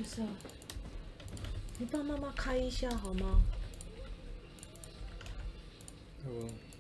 是啊，你帮妈妈开一下好吗？ 好。